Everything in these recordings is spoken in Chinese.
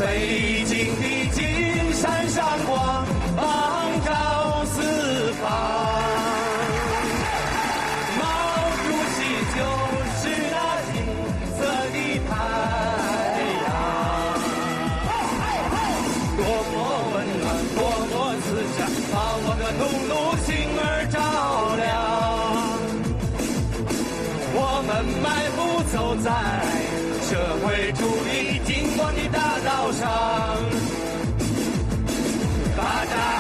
北京的金山闪光，芒照四方。毛主席就是那金色的太阳，多么温暖，多么慈祥，把我的碌碌心儿照亮。我们迈步走在社会主义金光的大道上，大家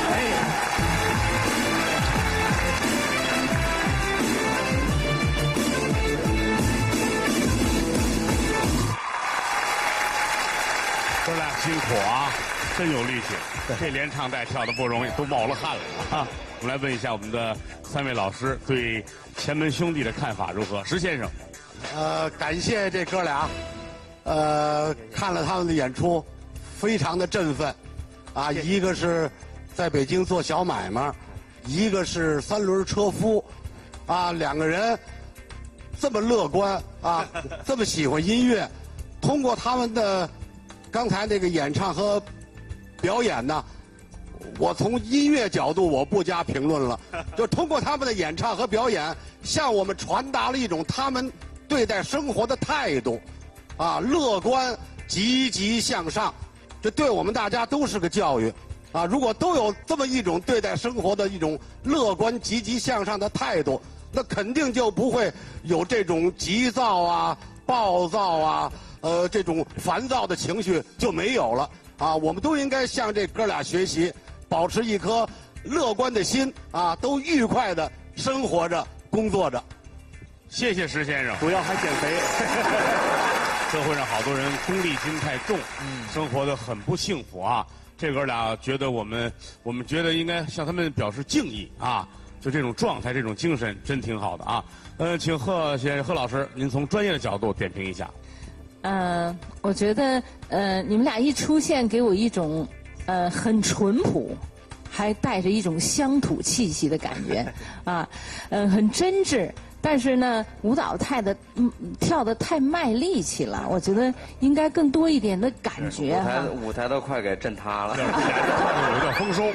哥俩辛苦啊，真有力气，这连唱带跳的不容易，都冒了汗了啊！我们来问一下我们的3位老师对前门兄弟的看法如何？石先生， 感谢这哥俩，看了他们的演出，非常的振奋，啊，一个是在北京做小买卖，一个是3轮车夫，啊，两个人这么乐观啊，这么喜欢音乐，通过他们的刚才那个演唱和表演呢，我从音乐角度我不加评论了，就通过他们的演唱和表演，向我们传达了一种他们对待生活的态度，啊，乐观、积极向上，这对我们大家都是个教育，啊，如果都有这么一种对待生活的一种乐观、积极向上的态度，那肯定就不会有这种急躁啊、暴躁啊。这种烦躁的情绪就没有了啊！我们都应该向这哥俩学习，保持一颗乐观的心啊，都愉快的生活着、工作着。 谢谢石先生。 主要还减肥。 社会上好多人功利心太重，生活的很不幸福啊。这哥俩觉得我们觉得应该向他们表示敬意啊！就这种状态、这种精神，真挺好的啊。请贺老师，您从专业的角度点评一下。 我觉得你们俩一出现，给我一种很淳朴，还带着一种乡土气息的感觉啊，很真挚。但是呢，舞蹈跳得太卖力气了，我觉得应该更多一点的感觉哈。 舞台都快给震塌了， 有点丰收。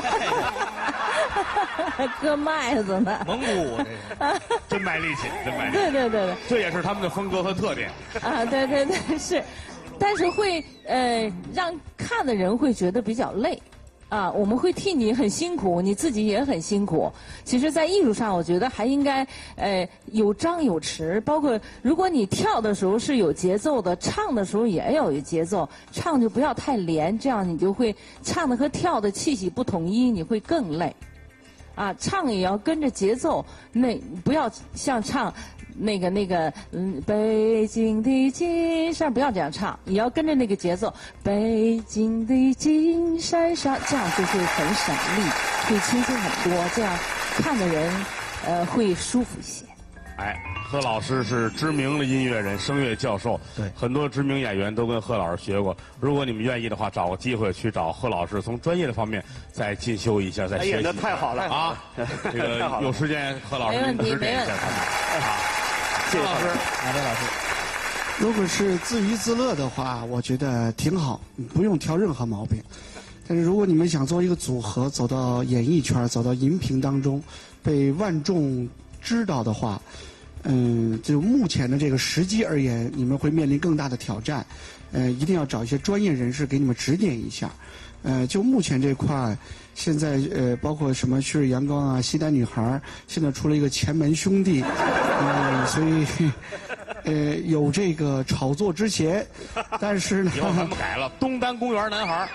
割麦子呢， 蒙古舞真卖力气，真卖力气。 对， 这也是他们的风格和特点。 啊，对是，但是会让看的人会觉得比较累。啊，我们会替你很辛苦，你自己也很辛苦。其实，在艺术上，我觉得还应该有张有弛。包括如果你跳的时候是有节奏的，唱的时候也要有节奏，唱就不要太连，这样你就会唱的和跳的气息不统一，你会更累。啊，唱也要跟着节奏，那不要像唱北京的金山，不要这样唱，也要跟着那个节奏，北京的金山上，这样就会很省力，会轻松很多，这样看的人会舒服一些。 哎，贺老师是知名的音乐人、声乐教授， 对， 很多知名演员都跟贺老师学过。如果你们愿意的话，找个机会去找贺老师，从专业的方面再进修一下，再学习。 演得太好了啊！这个有时间，贺老师您指点一下他们啊。谢谢老师， 马亮老师。如果是自娱自乐的话，我觉得挺好，不用挑任何毛病。但是如果你们想做一个组合，走到演艺圈，走到荧屏当中，被万众知道的话，就目前的这个时机而言，你们会面临更大的挑战。一定要找一些专业人士给你们指点一下。就目前这块，现在包括什么旭日阳光啊、西单女孩，现在出了一个前门兄弟，所以有这个炒作之嫌，但是呢， 以后咱们改了东单公园男孩。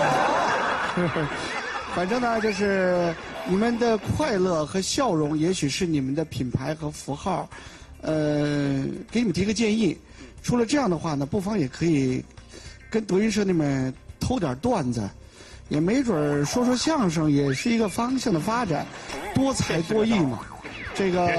反正呢，就是你们的快乐和笑容，也许是你们的品牌和符号。给你们提个建议，除了这样的话呢，不妨也可以跟德云社那边偷点段子，也没准说说相声也是一个方向的发展，多才多艺嘛。这个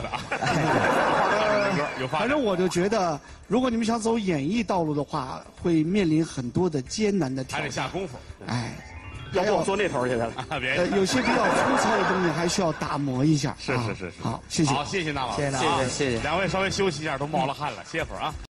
反正我就觉得，如果你们想走演艺道路的话，会面临很多的艰难的挑战， 还得下功夫。 哎， 要不我坐那头去了。 有些比较粗糙的东西还需要打磨一下。 是。 好，谢谢。 好，谢谢那老师， 谢谢。 两位稍微休息一下，都冒了汗了，歇会儿啊。